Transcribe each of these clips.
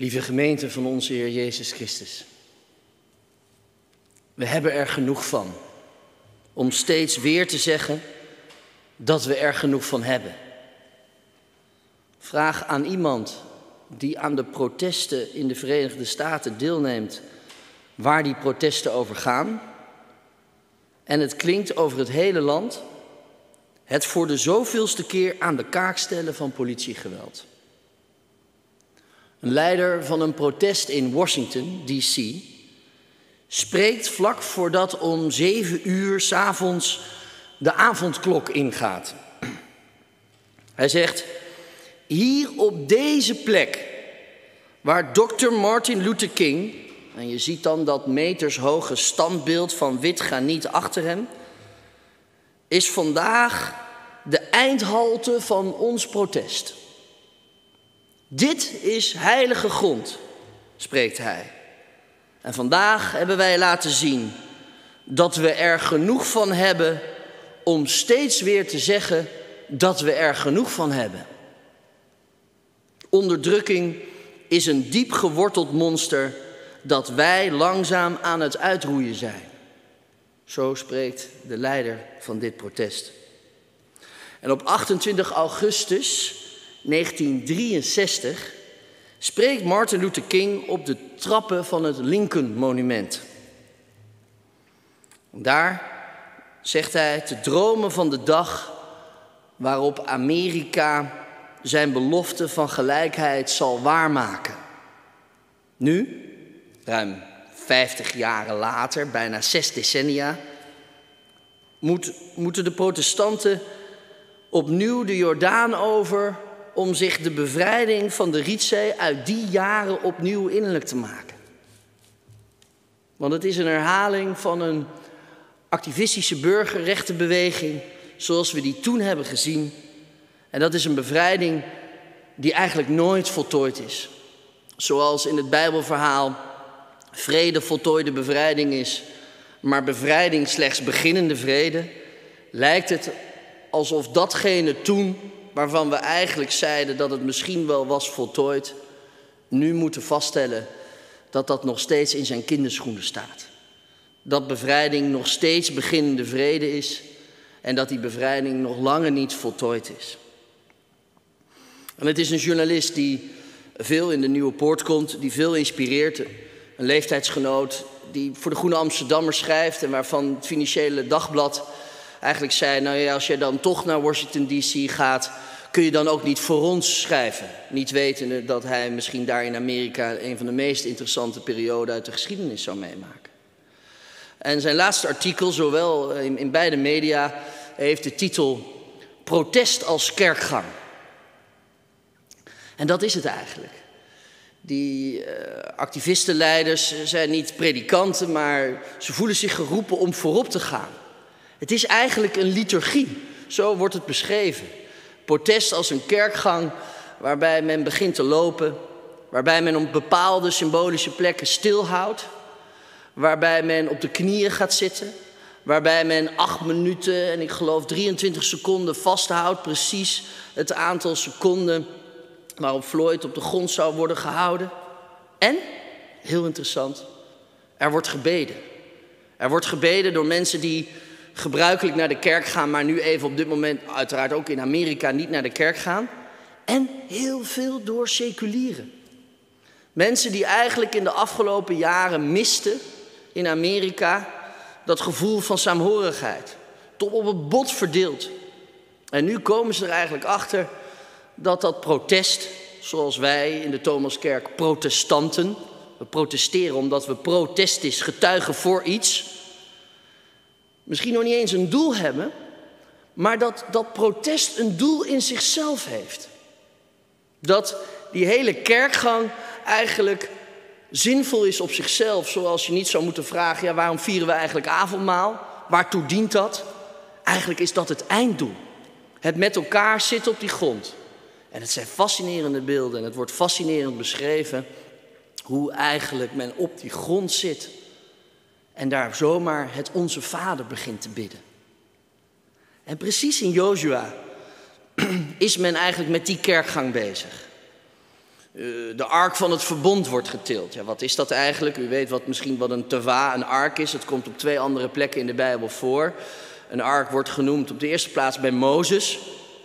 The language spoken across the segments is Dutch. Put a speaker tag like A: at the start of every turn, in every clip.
A: Lieve gemeente van onze Heer Jezus Christus. We hebben er genoeg van om steeds weer te zeggen dat we er genoeg van hebben. Vraag aan iemand die aan de protesten in de Verenigde Staten deelneemt, waar die protesten over gaan. En het klinkt over het hele land het voor de zoveelste keer aan de kaak stellen van politiegeweld. Een leider van een protest in Washington, D.C. spreekt vlak voordat om 7 uur 's avonds de avondklok ingaat. Hij zegt: hier op deze plek, waar Dr. Martin Luther King, en je ziet dan dat metershoge standbeeld van wit graniet achter hem, is vandaag de eindhalte van ons protest. Dit is heilige grond, spreekt hij. En vandaag hebben wij laten zien dat we er genoeg van hebben om steeds weer te zeggen dat we er genoeg van hebben. Onderdrukking is een diep geworteld monster dat wij langzaam aan het uitroeien zijn. Zo spreekt de leider van dit protest. En op 28 augustus 1963 spreekt Martin Luther King op de trappen van het Lincoln-monument. Daar zegt hij te dromen van de dag waarop Amerika zijn belofte van gelijkheid zal waarmaken. Nu, ruim 50 jaren later, bijna 6 decennia, moeten de protestanten opnieuw de Jordaan over om zich de bevrijding van de Rietzee uit die jaren opnieuw innerlijk te maken. Want het is een herhaling van een activistische burgerrechtenbeweging zoals we die toen hebben gezien. En dat is een bevrijding die eigenlijk nooit voltooid is. Zoals in het Bijbelverhaal vrede voltooide bevrijding is, maar bevrijding slechts beginnende vrede, lijkt het alsof datgene toen, waarvan we eigenlijk zeiden dat het misschien wel was voltooid, nu moeten vaststellen dat dat nog steeds in zijn kinderschoenen staat. Dat bevrijding nog steeds beginnende vrede is en dat die bevrijding nog lange niet voltooid is. En het is een journalist die veel in de Nieuwe Poort komt, die veel inspireert. Een leeftijdsgenoot die voor de Groene Amsterdammer schrijft en waarvan het Financiële Dagblad eigenlijk zei: nou ja, als je dan toch naar Washington D.C. gaat, kun je dan ook niet voor ons schrijven. Niet wetende dat hij misschien daar in Amerika een van de meest interessante perioden uit de geschiedenis zou meemaken. En zijn laatste artikel, zowel in beide media, heeft de titel Protest als kerkgang. En dat is het eigenlijk. Die activistenleiders zijn niet predikanten, maar ze voelen zich geroepen om voorop te gaan. Het is eigenlijk een liturgie, zo wordt het beschreven. Protest als een kerkgang waarbij men begint te lopen, waarbij men op bepaalde symbolische plekken stilhoudt, waarbij men op de knieën gaat zitten, waarbij men 8 minuten en ik geloof 23 seconden vasthoudt, precies het aantal seconden waarop Floyd op de grond zou worden gehouden. En, heel interessant, er wordt gebeden. Er wordt gebeden door mensen die gebruikelijk naar de kerk gaan, maar nu even op dit moment uiteraard ook in Amerika niet naar de kerk gaan. En heel veel door seculieren. Mensen die eigenlijk in de afgelopen jaren misten in Amerika dat gevoel van saamhorigheid. Tot op het bot verdeeld. En nu komen ze er eigenlijk achter dat dat protest, zoals wij in de Thomaskerk protestanten, we protesteren omdat we protestis getuigen voor iets, misschien nog niet eens een doel hebben, maar dat protest een doel in zichzelf heeft. Dat die hele kerkgang eigenlijk zinvol is op zichzelf, zoals je niet zou moeten vragen, ja, waarom vieren we eigenlijk avondmaal? Waartoe dient dat? Eigenlijk is dat het einddoel. Het met elkaar zitten op die grond. En het zijn fascinerende beelden en het wordt fascinerend beschreven hoe eigenlijk men op die grond zit en daar zomaar het Onze Vader begint te bidden. En precies in Jozua is men eigenlijk met die kerkgang bezig. De ark van het verbond wordt getild. Ja, wat is dat eigenlijk? U weet misschien wat een teva, een ark is. Het komt op 2 andere plekken in de Bijbel voor. Een ark wordt genoemd op de eerste plaats bij Mozes.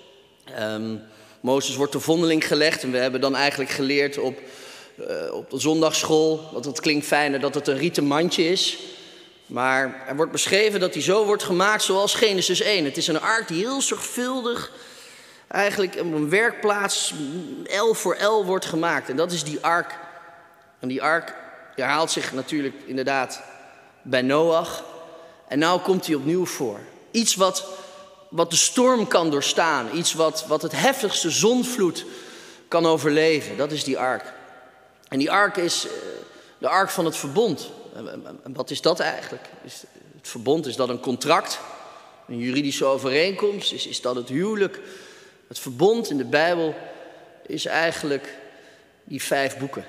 A: Mozes wordt de vondeling gelegd en we hebben dan eigenlijk geleerd op de zondagsschool, want het klinkt fijner dat het een rieten mandje is. Maar er wordt beschreven dat die zo wordt gemaakt zoals Genesis 1. Het is een ark die heel zorgvuldig eigenlijk op een werkplaats L voor L wordt gemaakt. En dat is die ark. En die ark herhaalt zich natuurlijk inderdaad bij Noach. En nou komt hij opnieuw voor. Iets wat de storm kan doorstaan. Iets wat het heftigste zondvloed kan overleven. Dat is die ark. En die ark is de ark van het verbond. En wat is dat eigenlijk? Het verbond, is dat een contract? Een juridische overeenkomst? Is dat het huwelijk? Het verbond in de Bijbel is eigenlijk die 5 boeken.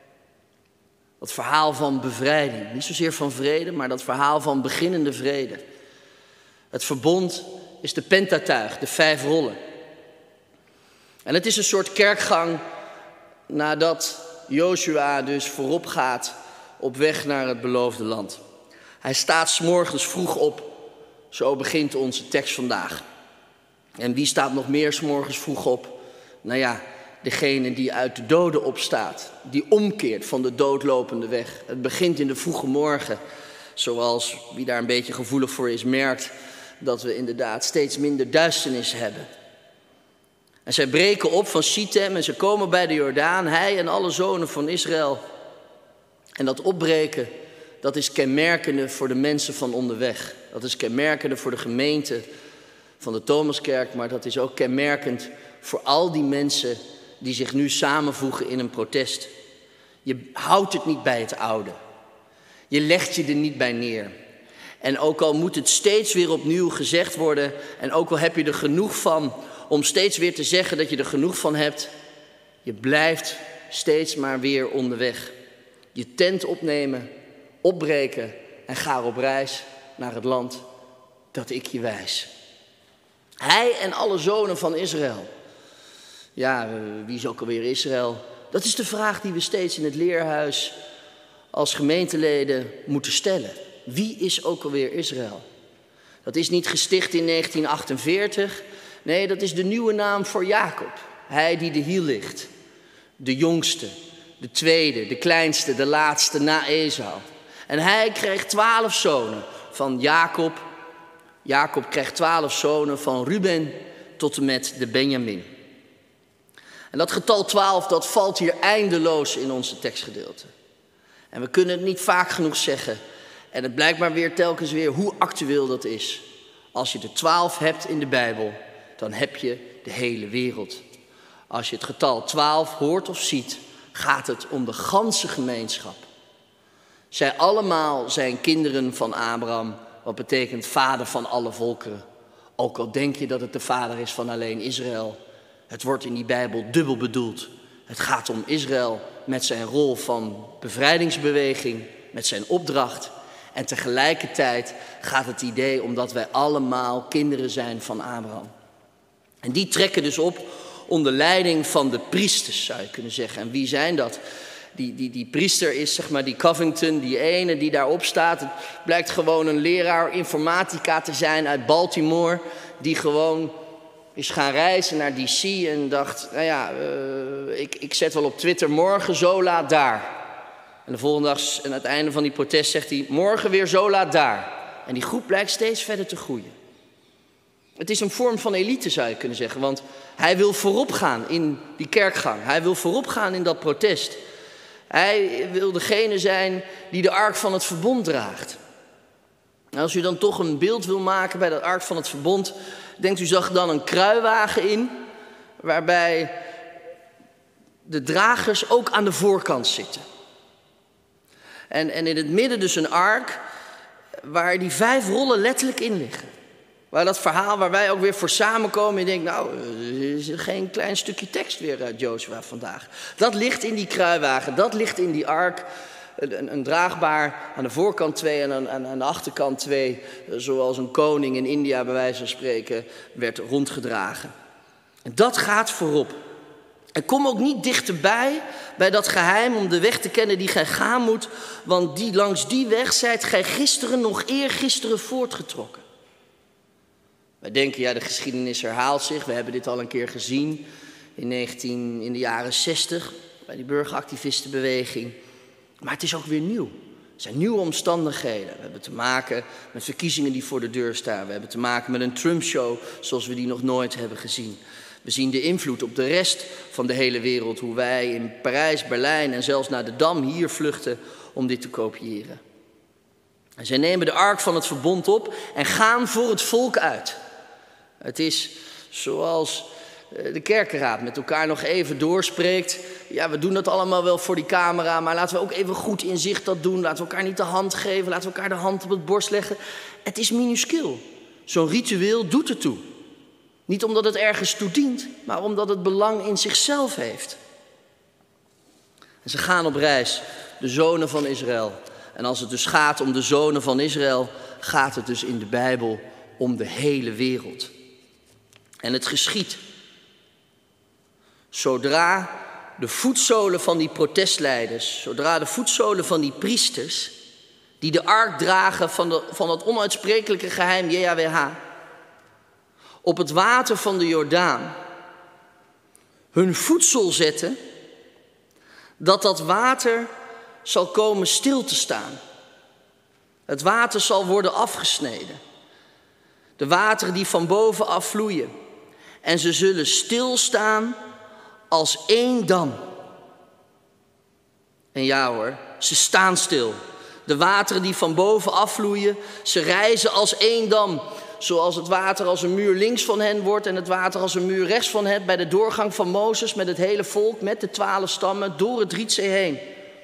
A: Dat verhaal van bevrijding. Niet zozeer van vrede, maar dat verhaal van beginnende vrede. Het verbond is de Pentateuch, de 5 rollen. En het is een soort kerkgang nadat Jozua dus voorop gaat op weg naar het beloofde land. Hij staat 's morgens vroeg op. Zo begint onze tekst vandaag. En wie staat nog meer 's morgens vroeg op? Nou ja, degene die uit de doden opstaat. Die omkeert van de doodlopende weg. Het begint in de vroege morgen. Zoals wie daar een beetje gevoelig voor is merkt dat we inderdaad steeds minder duisternis hebben. En zij breken op van Sichem en ze komen bij de Jordaan. Hij en alle zonen van Israël. En dat opbreken, dat is kenmerkende voor de mensen van onderweg. Dat is kenmerkende voor de gemeente van de Thomaskerk. Maar dat is ook kenmerkend voor al die mensen die zich nu samenvoegen in een protest. Je houdt het niet bij het oude. Je legt je er niet bij neer. En ook al moet het steeds weer opnieuw gezegd worden. En ook al heb je er genoeg van om steeds weer te zeggen dat je er genoeg van hebt. Je blijft steeds maar weer onderweg. Je tent opnemen, opbreken en ga op reis naar het land dat ik je wijs. Hij en alle zonen van Israël. Ja, wie is ook alweer Israël? Dat is de vraag die we steeds in het leerhuis als gemeenteleden moeten stellen. Wie is ook alweer Israël? Dat is niet gesticht in 1948. Nee, dat is de nieuwe naam voor Jacob. Hij die de hiel ligt. De jongste, de tweede, de kleinste, de laatste na Esau. En hij kreeg 12 zonen van Jacob. Jacob kreeg 12 zonen van Ruben tot en met de Benjamin. En dat getal 12, dat valt hier eindeloos in onze tekstgedeelte. En we kunnen het niet vaak genoeg zeggen. En het blijkt maar weer telkens weer hoe actueel dat is. Als je de 12 hebt in de Bijbel, dan heb je de hele wereld. Als je het getal 12 hoort of ziet, gaat het om de ganse gemeenschap. Zij allemaal zijn kinderen van Abraham, wat betekent vader van alle volkeren. Ook al denk je dat het de vader is van alleen Israël. Het wordt in die Bijbel dubbel bedoeld. Het gaat om Israël met zijn rol van bevrijdingsbeweging, met zijn opdracht. En tegelijkertijd gaat het idee omdat wij allemaal kinderen zijn van Abraham. En die trekken dus op onder leiding van de priesters, zou je kunnen zeggen. En wie zijn dat? Die priester is zeg maar die Covington, die ene die daarop staat. Het blijkt gewoon een leraar informatica te zijn uit Baltimore. Die gewoon is gaan reizen naar DC en dacht, nou ja, ik zet wel op Twitter morgen zo laat daar. En de volgende dag en aan het einde van die protest zegt hij, morgen weer zo laat daar. En die groep blijkt steeds verder te groeien. Het is een vorm van elite, zou je kunnen zeggen. Want hij wil voorop gaan in die kerkgang. Hij wil voorop gaan in dat protest. Hij wil degene zijn die de ark van het verbond draagt. En als u dan toch een beeld wil maken bij dat ark van het verbond, denkt u zag dan een kruiwagen in, waarbij de dragers ook aan de voorkant zitten. En in het midden dus een ark waar die 5 rollen letterlijk in liggen. Waar dat verhaal waar wij ook weer voor samenkomen. En je denkt, nou, er is geen klein stukje tekst weer uit Jozua vandaag. Dat ligt in die kruiwagen, dat ligt in die ark. Een draagbaar, aan de voorkant 2 en aan de achterkant 2. Zoals een koning in India bij wijze van spreken werd rondgedragen. En dat gaat voorop. En kom ook niet dichterbij bij dat geheim om de weg te kennen die gij gaan moet, want langs die weg zijt gij gisteren nog eergisteren voortgetrokken. Wij denken, ja, de geschiedenis herhaalt zich. We hebben dit al een keer gezien in de jaren 60 bij die burgeractivistenbeweging. Maar het is ook weer nieuw. Er zijn nieuwe omstandigheden. We hebben te maken met verkiezingen die voor de deur staan. We hebben te maken met een Trump-show zoals we die nog nooit hebben gezien. We zien de invloed op de rest van de hele wereld. Hoe wij in Parijs, Berlijn en zelfs naar de Dam hier vluchten om dit te kopiëren. En zij nemen de ark van het verbond op en gaan voor het volk uit. Het is zoals de kerkenraad met elkaar nog even doorspreekt. Ja, we doen dat allemaal wel voor die camera, maar laten we ook even goed in zicht dat doen. Laten we elkaar niet de hand geven, laten we elkaar de hand op het borst leggen. Het is minuscuul. Zo'n ritueel doet ertoe. Niet omdat het ergens toe dient, maar omdat het belang in zichzelf heeft. En ze gaan op reis, de zonen van Israël. En als het dus gaat om de zonen van Israël, gaat het dus in de Bijbel om de hele wereld. En het geschiedt. Zodra de voetzolen van die protestleiders, zodra de voetzolen van die priesters, die de ark dragen van dat onuitsprekelijke geheim JHWH, op het water van de Jordaan hun voedsel zetten, dat water zal komen stil te staan. Het water zal worden afgesneden. De wateren die van bovenaf vloeien. En ze zullen stilstaan als één dam. En ja hoor, ze staan stil. De wateren die van bovenaf vloeien, ze rijzen als één dam. Zoals het water als een muur links van hen wordt en het water als een muur rechts van hen bij de doorgang van Mozes met het hele volk, met de 12 stammen, door het Rietzee heen.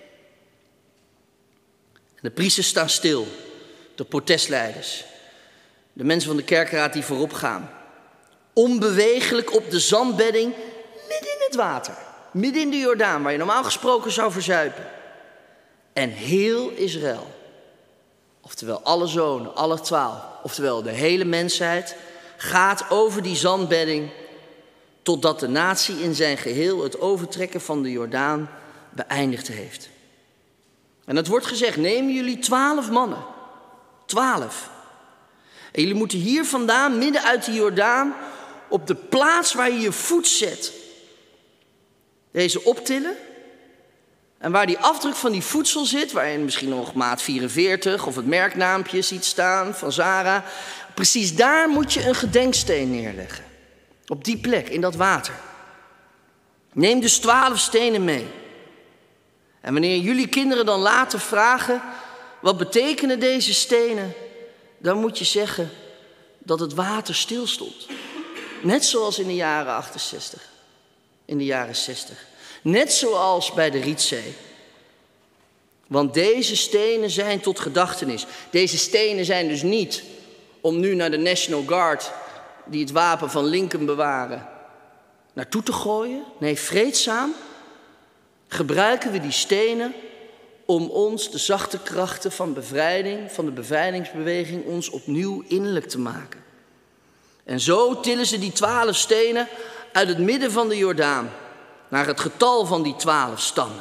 A: En de priesters staan stil, de protestleiders, de mensen van de kerkenraad die voorop gaan. Onbewegelijk op de zandbedding, midden in het water, midden in de Jordaan, waar je normaal gesproken zou verzuipen. En heel Israël, oftewel alle zonen, alle 12, oftewel de hele mensheid, gaat over die zandbedding totdat de natie in zijn geheel het overtrekken van de Jordaan beëindigd heeft. En het wordt gezegd, neem jullie 12 mannen, 12. En jullie moeten hier vandaan, midden uit de Jordaan, op de plaats waar je je voet zet, deze optillen. En waar die afdruk van die voedsel zit, waarin misschien nog maat 44 of het merknaampje ziet staan van Zara, precies daar moet je een gedenksteen neerleggen. Op die plek, in dat water. Neem dus 12 stenen mee. En wanneer jullie kinderen dan later vragen, wat betekenen deze stenen? Dan moet je zeggen dat het water stilstond. Net zoals in de jaren 68, in de jaren 60. Net zoals bij de Rietzee. Want deze stenen zijn tot gedachtenis. Deze stenen zijn dus niet om nu naar de National Guard, die het wapen van Lincoln bewaren, naartoe te gooien. Nee, vreedzaam gebruiken we die stenen om ons de zachte krachten van bevrijding, van de bevrijdingsbeweging, ons opnieuw innerlijk te maken. En zo tillen ze die 12 stenen uit het midden van de Jordaan naar het getal van die 12 stammen.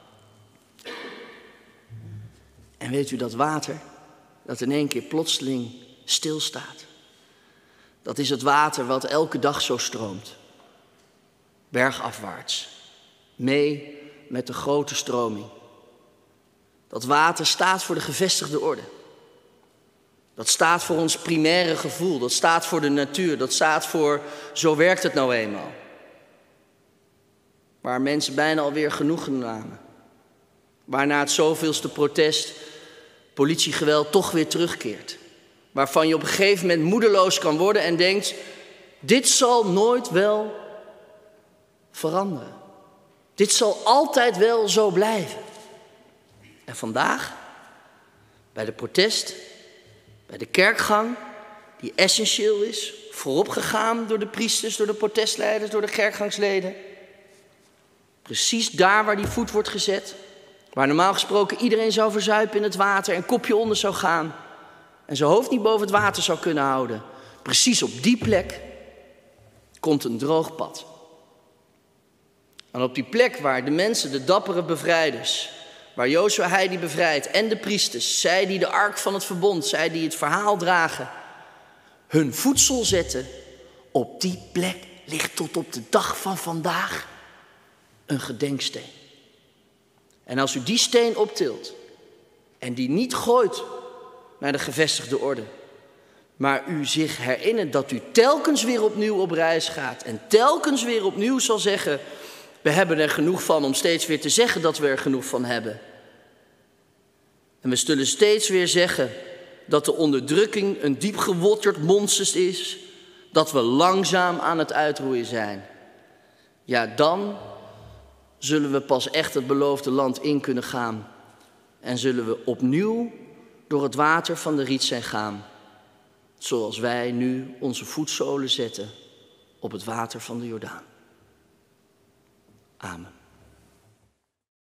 A: En weet u dat water, dat in één keer plotseling stilstaat? Dat is het water wat elke dag zo stroomt. Bergafwaarts. Mee met de grote stroming. Dat water staat voor de gevestigde orde. Dat staat voor ons primaire gevoel. Dat staat voor de natuur. Dat staat voor, zo werkt het nou eenmaal. Waar mensen bijna alweer genoegen namen. Waarna het zoveelste protest, politiegeweld toch weer terugkeert. Waarvan je op een gegeven moment moedeloos kan worden en denkt, dit zal nooit wel veranderen. Dit zal altijd wel zo blijven. En vandaag, bij de protest, bij de kerkgang, die essentieel is, vooropgegaan door de priesters, door de protestleiders, door de kerkgangsleden. Precies daar waar die voet wordt gezet, waar normaal gesproken iedereen zou verzuipen in het water en kopje onder zou gaan en zijn hoofd niet boven het water zou kunnen houden. Precies op die plek komt een droog pad. En op die plek waar de mensen, de dappere bevrijders, waar Jozua hij die bevrijdt en de priesters, zij die de ark van het verbond, zij die het verhaal dragen, hun voedsel zetten, op die plek ligt tot op de dag van vandaag een gedenksteen. En als u die steen optilt en die niet gooit naar de gevestigde orde, maar u zich herinnert dat u telkens weer opnieuw op reis gaat en telkens weer opnieuw zal zeggen, we hebben er genoeg van, om steeds weer te zeggen dat we er genoeg van hebben. En we zullen steeds weer zeggen dat de onderdrukking een diep gewotterd monster is, dat we langzaam aan het uitroeien zijn. Ja, dan zullen we pas echt het beloofde land in kunnen gaan en zullen we opnieuw door het water van de Rietzijn gaan, zoals wij nu onze voetzolen zetten op het water van de Jordaan. Amen.